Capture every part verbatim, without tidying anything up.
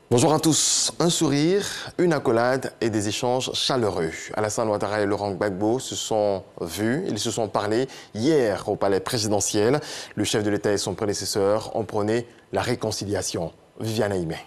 Bonjour à tous. Un sourire, une accolade et des échanges chaleureux. Alassane Ouattara et Laurent Gbagbo se sont vus, ils se sont parlé hier au palais présidentiel. Le chef de l'État et son prédécesseur ont prôné la réconciliation. Viviane Aimé.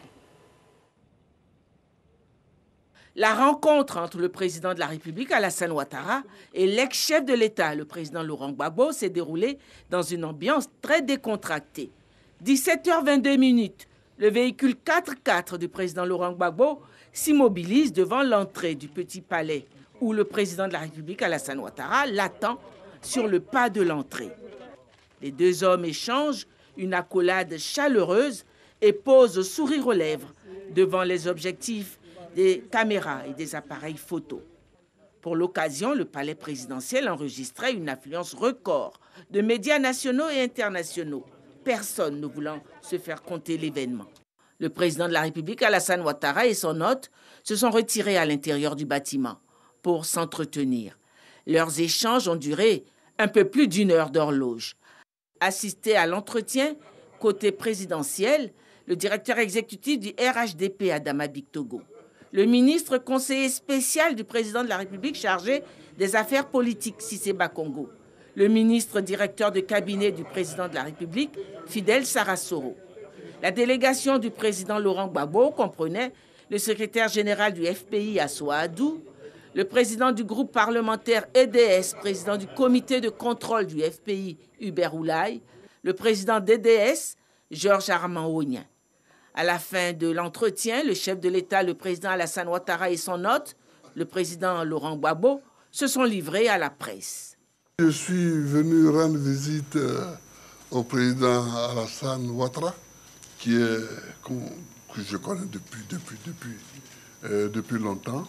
La rencontre entre le président de la République, Alassane Ouattara, et l'ex-chef de l'État, le président Laurent Gbagbo, s'est déroulée dans une ambiance très décontractée. dix-sept heures vingt-deux minutes. Le véhicule quatre-quatre du président Laurent Gbagbo s'immobilise devant l'entrée du Petit Palais, où le président de la République, Alassane Ouattara, l'attend sur le pas de l'entrée. Les deux hommes échangent une accolade chaleureuse et posent sourire aux lèvres devant les objectifs des caméras et des appareils photo. Pour l'occasion, le palais présidentiel enregistrait une affluence record de médias nationaux et internationaux, personne ne voulant se faire compter l'événement. Le président de la République, Alassane Ouattara, et son hôte se sont retirés à l'intérieur du bâtiment pour s'entretenir. Leurs échanges ont duré un peu plus d'une heure d'horloge. Assisté à l'entretien côté présidentiel, le directeur exécutif du R H D P, Adama Bictogo, le ministre conseiller spécial du président de la République chargé des affaires politiques, Cissé Bakongo, le ministre directeur de cabinet du président de la République, Fidel Sarasoro. La délégation du président Laurent Gbagbo comprenait le secrétaire général du F P I, Assou Adou, le président du groupe parlementaire E D S, président du comité de contrôle du F P I, Hubert Oulaye, le président d'E D S, Georges Armand Ognien. À la fin de l'entretien, le chef de l'État, le président Alassane Ouattara et son hôte, le président Laurent Gbagbo, se sont livrés à la presse. Je suis venu rendre visite au président Alassane Ouattara, qui est, que je connais depuis, depuis, depuis, euh, depuis longtemps.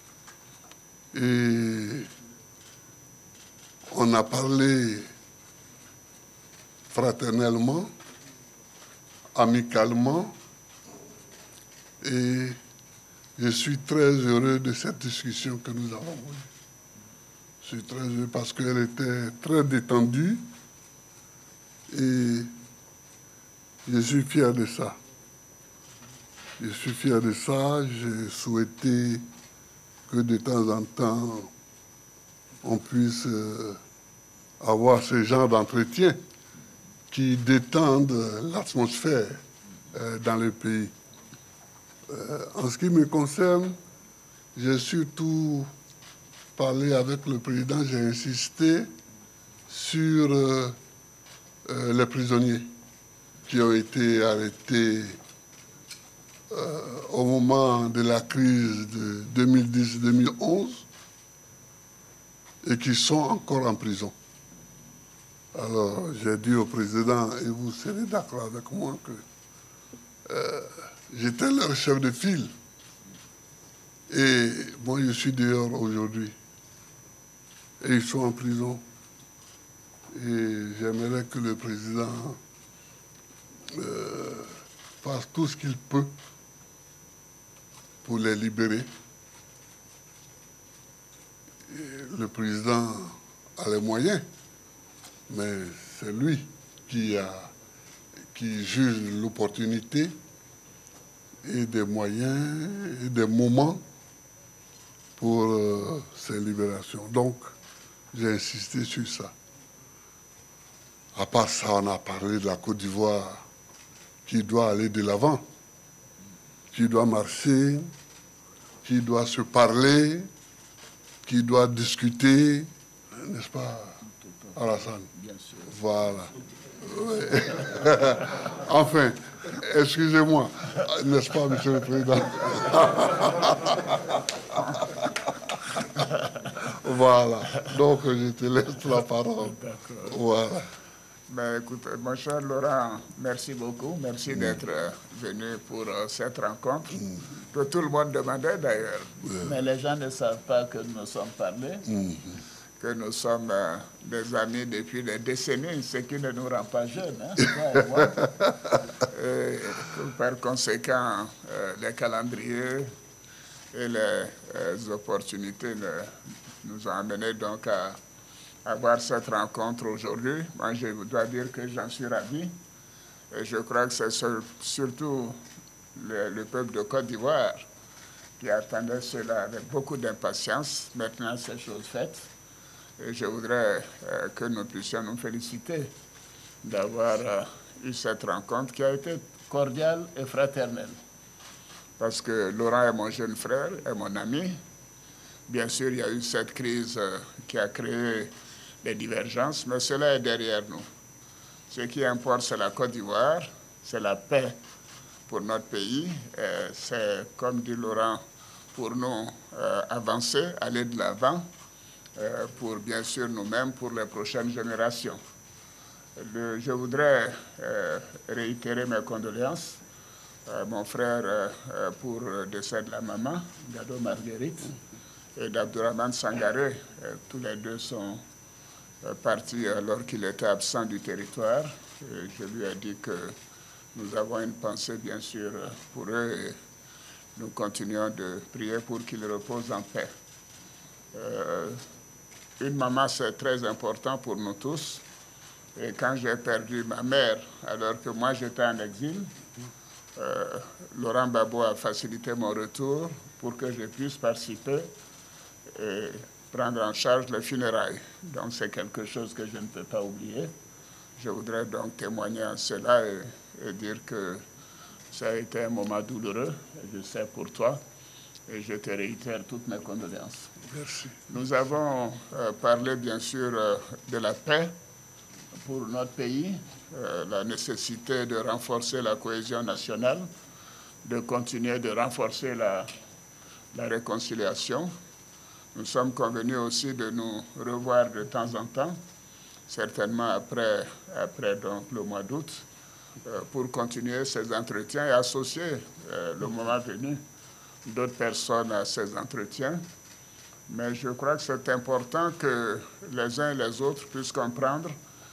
Et on a parlé fraternellement, amicalement, et je suis très heureux de cette discussion que nous avons eue. Je suis très heureux parce qu'elle était très détendue et je suis fier de ça. Je suis fier de ça. J'ai souhaité que de temps en temps, on puisse avoir ce genre d'entretien qui détendent l'atmosphère dans le pays. En ce qui me concerne, j'ai surtout parlé avec le président, j'ai insisté sur euh, euh, les prisonniers qui ont été arrêtés euh, au moment de la crise de deux mille dix deux mille onze et qui sont encore en prison. Alors, j'ai dit au président, et vous serez d'accord avec moi, que euh, j'étais leur chef de file. Et moi, je suis dehors aujourd'hui. Et ils sont en prison. Et j'aimerais que le président euh, fasse tout ce qu'il peut pour les libérer. Et le président a les moyens, mais c'est lui qui, a, qui juge l'opportunité et des moyens et des moments pour euh, ces libérations. Donc, j'ai insisté sur ça. À part ça, on a parlé de la Côte d'Ivoire qui doit aller de l'avant, qui doit marcher, qui doit se parler, qui doit discuter, n'est-ce pas, Alassane? Bien sûr. Voilà. Ouais. Enfin, excusez-moi, n'est-ce pas, Monsieur le Président? Voilà. Donc, je te laisse la parole. Voilà. Ben, écoute, mon cher Laurent, merci beaucoup. Merci mmh. d'être venu pour euh, cette rencontre, mmh. que tout le monde demandait d'ailleurs. Mmh. Mais les gens ne savent pas que nous nous sommes parlé, mmh. que nous sommes euh, des amis depuis des décennies, ce qui ne nous rend pas jeunes. Hein, toi et moi. Et, par conséquent, euh, les calendriers et les euh, opportunités ne, nous ont amenés donc à avoir cette rencontre aujourd'hui. Moi, je dois dire que j'en suis ravi. Et je crois que c'est surtout le, le peuple de Côte d'Ivoire qui attendait cela avec beaucoup d'impatience. Maintenant, c'est chose faite. Et je voudrais euh, que nous puissions nous féliciter d'avoir euh, eu cette rencontre qui a été cordiale et fraternelle. Parce que Laurent est mon jeune frère, est mon ami. Bien sûr, il y a eu cette crise euh, qui a créé des divergences, mais cela est derrière nous. Ce qui importe, c'est la Côte d'Ivoire, c'est la paix pour notre pays. C'est, comme dit Laurent, pour nous euh, avancer, aller de l'avant, euh, pour bien sûr nous-mêmes, pour les prochaines générations. Le, je voudrais euh, réitérer mes condoléances à mon frère euh, pour le décès de la maman, Gado Marguerite, et d'Abdourahmane Sangaré. Euh, tous les deux sont euh, partis alors qu'il était absent du territoire. Et je lui ai dit que nous avons une pensée, bien sûr, pour eux et nous continuons de prier pour qu'ils reposent en paix. Euh, une maman, c'est très important pour nous tous. Et quand j'ai perdu ma mère, alors que moi j'étais en exil, euh, Laurent Gbagbo a facilité mon retour pour que je puisse participer et prendre en charge les funérailles. Donc c'est quelque chose que je ne peux pas oublier. Je voudrais donc témoigner en cela et, et dire que ça a été un moment douloureux, je sais pour toi, et je te réitère toutes mes condoléances. Merci. Nous avons euh, parlé bien sûr euh, de la paix pour notre pays, euh, la nécessité de renforcer la cohésion nationale, de continuer de renforcer la, la réconciliation. Nous sommes convenus aussi de nous revoir de temps en temps, certainement après, après donc, le mois d'août, euh, pour continuer ces entretiens et associer euh, le moment venu d'autres personnes à ces entretiens. Mais je crois que c'est important que les uns et les autres puissent comprendre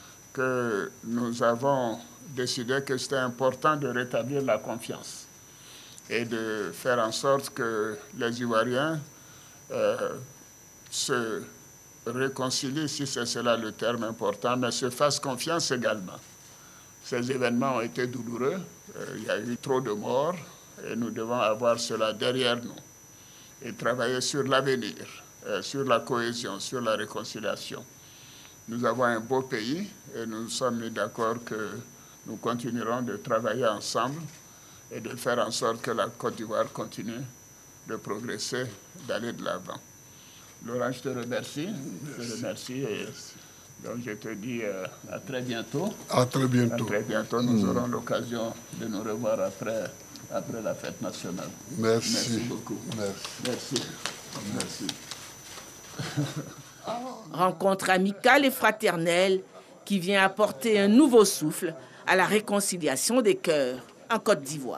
que nous avons décidé que c'était important de rétablir la confiance et de faire en sorte que les Ivoiriens euh, se réconcilient, si c'est cela le terme important, mais se fassent confiance également. Ces événements ont été douloureux, euh, il y a eu trop de morts et nous devons avoir cela derrière nous et travailler sur l'avenir, euh, sur la cohésion, sur la réconciliation. Nous avons un beau pays et nous sommes mis d'accord que nous continuerons de travailler ensemble et de faire en sorte que la Côte d'Ivoire continue de progresser, d'aller de l'avant. Laurent, je te remercie. Merci. Je te remercie et donc je te dis euh, à très bientôt. À très bientôt. À très bientôt. Nous mmh. aurons l'occasion de nous revoir après, après la fête nationale. Merci. Merci beaucoup. Merci. Merci. Merci. Rencontre amicale et fraternelle qui vient apporter un nouveau souffle à la réconciliation des cœurs en Côte d'Ivoire.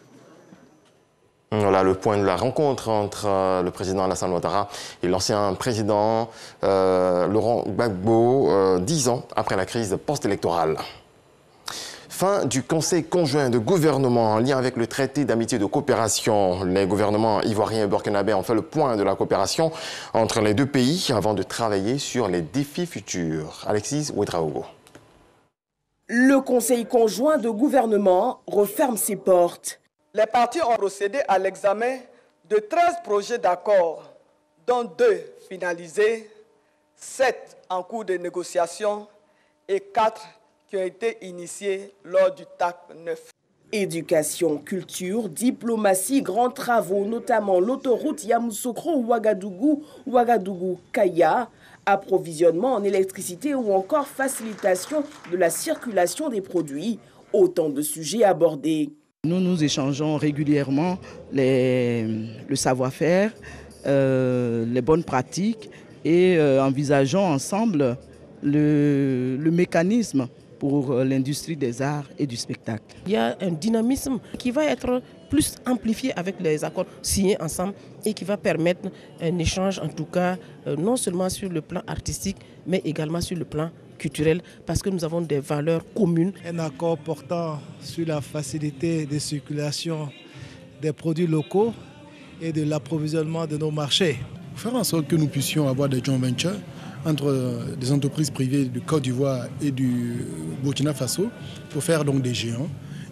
Voilà le point de la rencontre entre euh, le président Alassane Ouattara et l'ancien président euh, Laurent Gbagbo, euh, dix ans après la crise post-électorale. Fin du Conseil conjoint de gouvernement en lien avec le traité d'amitié et de coopération. Les gouvernements ivoiriens et burkinabés ont fait le point de la coopération entre les deux pays avant de travailler sur les défis futurs. Alexis Ouedraogo. Le Conseil conjoint de gouvernement referme ses portes. Les parties ont procédé à l'examen de treize projets d'accord, dont deux finalisés, sept en cours de négociation et quatre qui ont été initiés lors du T A C neuf. Éducation, culture, diplomatie, grands travaux, notamment l'autoroute Yamoussoukro-Ouagadougou, Ouagadougou-Kaya, approvisionnement en électricité ou encore facilitation de la circulation des produits. Autant de sujets abordés. Nous nous échangeons régulièrement les, le savoir-faire, euh, les bonnes pratiques et euh, envisageons ensemble le, le mécanisme pour l'industrie des arts et du spectacle. Il y a un dynamisme qui va être plus amplifié avec les accords signés ensemble et qui va permettre un échange, en tout cas, non seulement sur le plan artistique, mais également sur le plan culturel, parce que nous avons des valeurs communes. Un accord portant sur la facilité de circulation des produits locaux et de l'approvisionnement de nos marchés. Faire en sorte que nous puissions avoir des joint ventures entre des entreprises privées du Côte d'Ivoire et du Burkina Faso pour faire donc des géants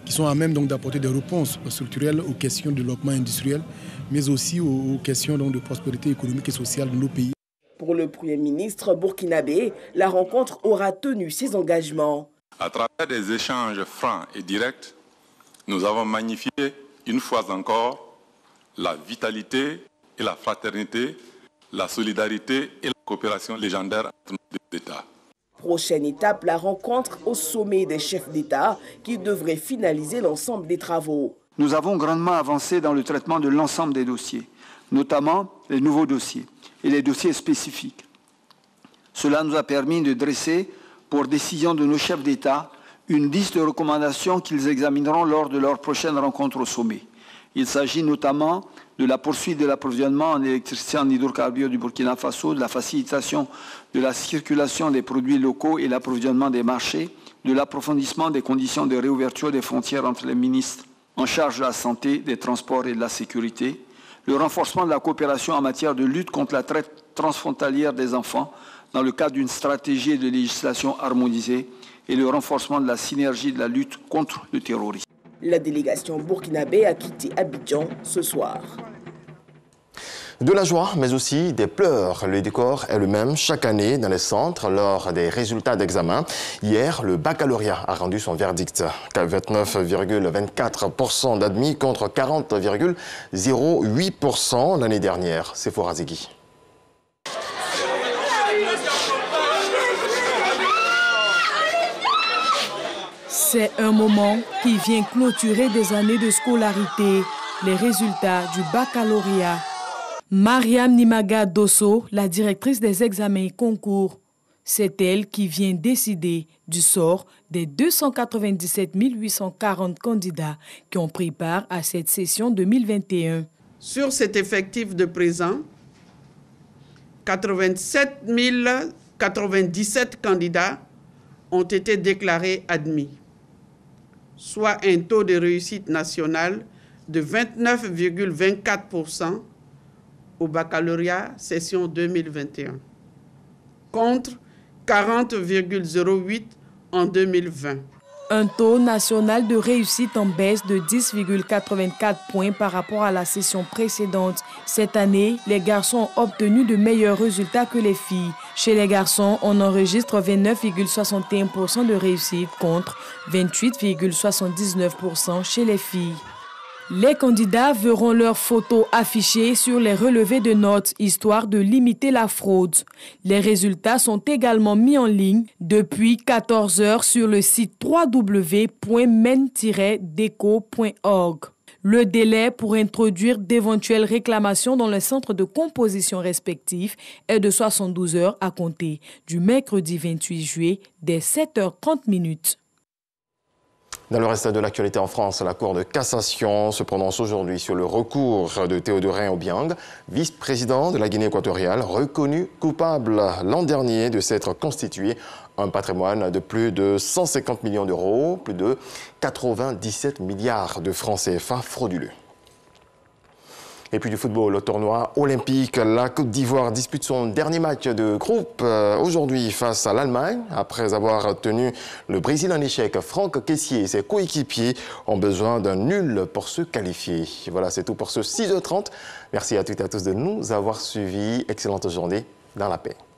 qui sont à même d'apporter des réponses structurelles aux questions de développement industriel, mais aussi aux, aux questions donc, de prospérité économique et sociale de nos pays. Pour le Premier ministre burkinabé, la rencontre aura tenu ses engagements. À travers des échanges francs et directs, nous avons magnifié une fois encore la vitalité et la fraternité, la solidarité et la coopération légendaire entre nos deux États. Prochaine étape, la rencontre au sommet des chefs d'État qui devrait finaliser l'ensemble des travaux. Nous avons grandement avancé dans le traitement de l'ensemble des dossiers, notamment les nouveaux dossiers et les dossiers spécifiques. Cela nous a permis de dresser, pour décision de nos chefs d'État, une liste de recommandations qu'ils examineront lors de leur prochaine rencontre au sommet. Il s'agit notamment de la poursuite de l'approvisionnement en électricité en hydrocarbures du Burkina Faso, de la facilitation de la circulation des produits locaux et l'approvisionnement des marchés, de l'approfondissement des conditions de réouverture des frontières entre les ministres en charge de la santé, des transports et de la sécurité, le renforcement de la coopération en matière de lutte contre la traite transfrontalière des enfants dans le cadre d'une stratégie de législation harmonisée et le renforcement de la synergie de la lutte contre le terrorisme. La délégation burkinabé a quitté Abidjan ce soir. De la joie, mais aussi des pleurs. Le décor est le même chaque année dans les centres lors des résultats d'examen. Hier, le baccalauréat a rendu son verdict. vingt-neuf virgule vingt-quatre pour cent d'admis contre quarante virgule zéro huit pour cent l'année dernière. C'est Sephora Zegui. C'est un moment qui vient clôturer des années de scolarité, les résultats du baccalauréat. Mariam Nimaga Dosso, la directrice des examens et concours, c'est elle qui vient décider du sort des deux cent quatre-vingt-dix-sept mille huit cent quarante candidats qui ont pris part à cette session deux mille vingt et un. Sur cet effectif de présent, quatre-vingt-sept mille quatre-vingt-dix-sept candidats ont été déclarés admis, soit un taux de réussite national de vingt-neuf virgule vingt-quatre pour cent au baccalauréat session deux mille vingt et un, contre quarante virgule zéro huit en deux mille vingt. Un taux national de réussite en baisse de dix virgule quatre-vingt-quatre points par rapport à la session précédente. Cette année, les garçons ont obtenu de meilleurs résultats que les filles. Chez les garçons, on enregistre vingt-neuf virgule soixante et un pour cent de réussite contre vingt-huit virgule soixante-dix-neuf pour cent chez les filles. Les candidats verront leurs photos affichées sur les relevés de notes, histoire de limiter la fraude. Les résultats sont également mis en ligne depuis quatorze heures sur le site w w w point men tiret deco point org. Le délai pour introduire d'éventuelles réclamations dans les centres de composition respectifs est de soixante-douze heures à compter du mercredi vingt-huit juillet dès sept heures trente minutes. Dans le reste de l'actualité en France, la Cour de cassation se prononce aujourd'hui sur le recours de Théodorin Obiang, vice-président de la Guinée équatoriale, reconnu coupable l'an dernier de s'être constitué un patrimoine de plus de cent cinquante millions d'euros, plus de quatre-vingt-dix-sept milliards de francs C F A frauduleux. Et puis du football, au tournoi olympique, la Côte d'Ivoire dispute son dernier match de groupe euh, aujourd'hui face à l'Allemagne. Après avoir tenu le Brésil en échec, Franck Kessié et ses coéquipiers ont besoin d'un nul pour se qualifier. Voilà, c'est tout pour ce six heures trente. Merci à toutes et à tous de nous avoir suivis. Excellente journée dans la paix.